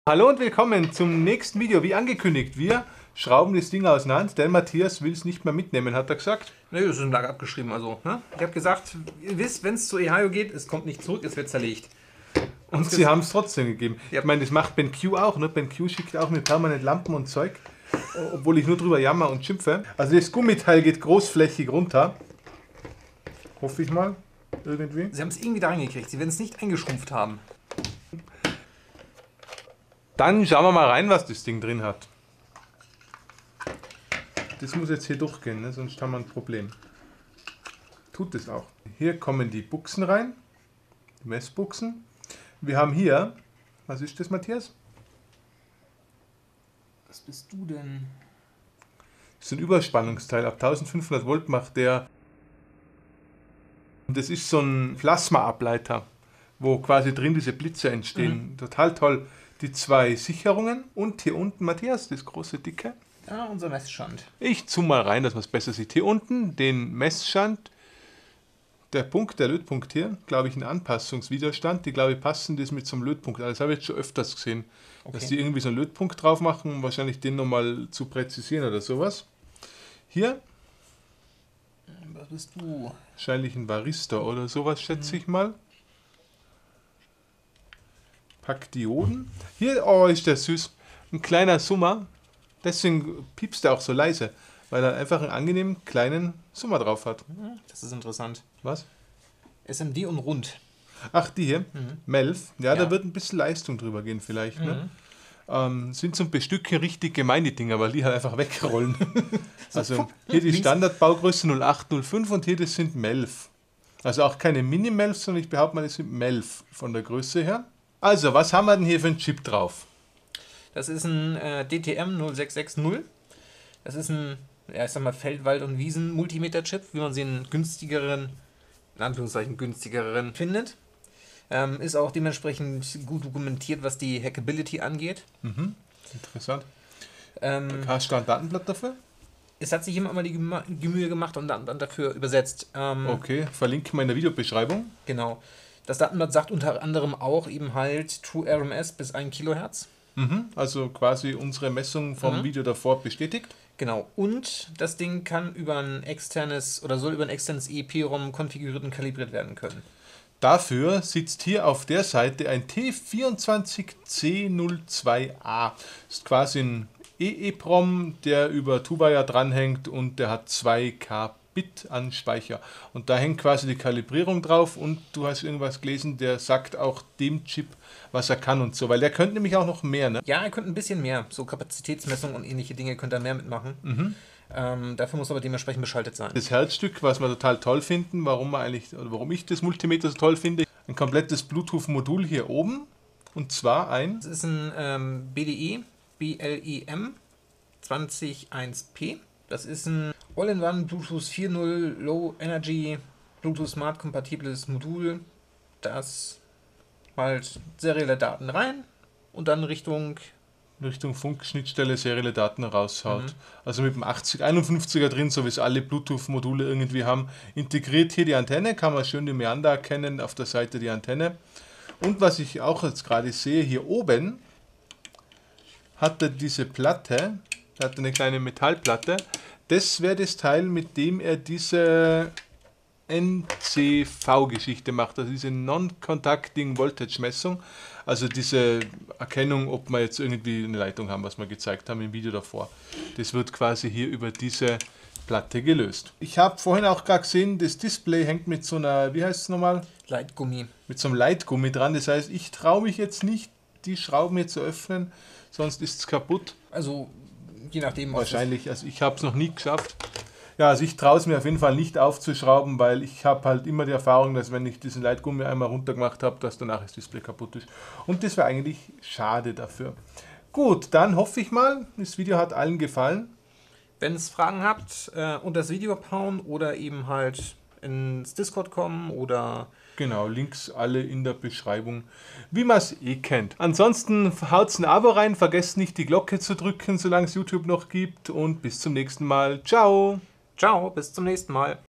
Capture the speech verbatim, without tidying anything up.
Hallo und willkommen zum nächsten Video. Wie angekündigt, wir schrauben das Ding auseinander, denn Matthias will es nicht mehr mitnehmen, hat er gesagt. Ne, das ist ein Tag abgeschrieben. Also, ne? Ich habe gesagt, ihr wisst, wenn es zu Ohio geht, es kommt nicht zurück, es wird zerlegt. Und, und sie haben es trotzdem gegeben. Ja. Ich meine, das macht BenQ auch. Ne? BenQ schickt auch mir permanent Lampen und Zeug, obwohl ich nur drüber jammer und schimpfe. Also das Gummiteil geht großflächig runter. Hoffe ich mal. Irgendwie. Sie haben es irgendwie da reingekriegt. Sie werden es nicht eingeschrumpft haben. Dann schauen wir mal rein, was das Ding drin hat. Das muss jetzt hier durchgehen, ne? Sonst haben wir ein Problem. Tut es auch. Hier kommen die Buchsen rein. Die Messbuchsen. Wir haben hier, was ist das, Matthias? Was bist du denn? Das ist ein Überspannungsteil. Ab eintausendfünfhundert Volt macht der. Das ist so ein Plasmaableiter, wo quasi drin diese Blitze entstehen. Mhm. Total toll. Die zwei Sicherungen und hier unten, Matthias, das große Dicke. Ja, unser Messschand. Ich zoome mal rein, dass man es besser sieht. Hier unten den Messschand. Der Punkt, der Lötpunkt hier, glaube ich, ein Anpassungswiderstand. Die, glaube ich, passen das mit so einem Lötpunkt. Das habe ich jetzt schon öfters gesehen, okay, dass die irgendwie so einen Lötpunkt drauf machen, um wahrscheinlich den nochmal zu präzisieren oder sowas. Hier. Was bist du? Wahrscheinlich ein Varistor oder sowas, schätze mhm. ich mal. Pack Dioden. Hier, oh, ist der süß. Ein kleiner Summer. Deswegen piepst er auch so leise, weil er einfach einen angenehmen kleinen Summer drauf hat. Das ist interessant. Was? S M D und rund. Ach, die hier? Mhm. Melf. Ja, ja, da wird ein bisschen Leistung drüber gehen vielleicht. Mhm. Ne? Ähm, sind zum Bestücken richtig gemein, die Dinger, weil die halt einfach wegrollen. Also hier die Standardbaugröße null acht null fünf und hier das sind Melf. Also auch keine Mini-Melf, sondern ich behaupte mal, das sind Melf von der Größe her. Also, was haben wir denn hier für einen Chip drauf? Das ist ein äh, D T M null sechs sechs null. Das ist ein, ja, ich sag mal, Feld-, Wald- und Wiesen-Multimeter-Chip, wie man sie in günstigeren, in Anführungszeichen günstigeren findet. Ähm, ist auch dementsprechend gut dokumentiert, was die Hackability angeht. Mhm. Interessant. Ähm, Hast du ein Datenblatt dafür? Es hat sich jemand mal die Mühe gemacht und dann, dann dafür übersetzt. Ähm, okay, verlinke mal in der Videobeschreibung. Genau. Das Datenblatt sagt unter anderem auch eben halt True R M S bis ein Kilohertz. Mhm, also quasi unsere Messung vom mhm. Video davor bestätigt. Genau. Und das Ding kann über ein externes oder soll über ein externes E E P-ROM konfiguriert und kalibriert werden können. Dafür sitzt hier auf der Seite ein T vierundzwanzig C null zwei A. Das ist quasi ein E E PROM, der über Two-Wire dranhängt und der hat zwei K Bit an Speicher. Und da hängt quasi die Kalibrierung drauf und du hast irgendwas gelesen, der sagt auch dem Chip, was er kann und so, weil der könnte nämlich auch noch mehr, ne? Ja, er könnte ein bisschen mehr, so Kapazitätsmessung und ähnliche Dinge könnte er mehr mitmachen. Mhm. Ähm, dafür muss aber dementsprechend beschaltet sein. Das Herzstück, was wir total toll finden, warum wir eigentlich, oder warum ich das Multimeter so toll finde, ein komplettes Bluetooth-Modul hier oben und zwar ein... Das ist ein ähm, B D E, B L E M zwanzig eins P. Das ist ein All-in-One Bluetooth vier Punkt null Low Energy Bluetooth Smart kompatibles Modul, das halt serielle Daten rein und dann Richtung Richtung Funkschnittstelle serielle Daten raushaut. Mhm. Also mit dem achtzig einundfünfziger drin, so wie es alle Bluetooth-Module irgendwie haben. Integriert hier die Antenne, kann man schön die Meander erkennen, auf der Seite die Antenne. Und was ich auch jetzt gerade sehe, hier oben hat er diese Platte, hat eine kleine Metallplatte. Das wäre das Teil, mit dem er diese N C V-Geschichte macht, also diese Non-Conducting Voltage-Messung, also diese Erkennung, ob wir jetzt irgendwie eine Leitung haben, was wir gezeigt haben im Video davor. Das wird quasi hier über diese Platte gelöst. Ich habe vorhin auch gerade gesehen, das Display hängt mit so einer, wie heißt es nochmal? Leitgummi. Mit so einem Leitgummi dran, das heißt, ich traue mich jetzt nicht, die Schrauben hier zu öffnen, sonst ist es kaputt. Also je nachdem. Wahrscheinlich, also ich habe es noch nie geschafft. Ja, also ich traue es mir auf jeden Fall nicht aufzuschrauben, weil ich habe halt immer die Erfahrung, dass wenn ich diesen Leitgummi einmal runtergemacht habe, dass danach das Display kaputt ist. Und das wäre eigentlich schade dafür. Gut, dann hoffe ich mal, das Video hat allen gefallen. Wenn es Fragen habt, äh, unter das Video abhauen oder eben halt ins Discord kommen oder... Genau, Links alle in der Beschreibung, wie man es eh kennt. Ansonsten haut's ein Abo rein, vergesst nicht die Glocke zu drücken, solange es YouTube noch gibt und bis zum nächsten Mal. Ciao! Ciao, bis zum nächsten Mal.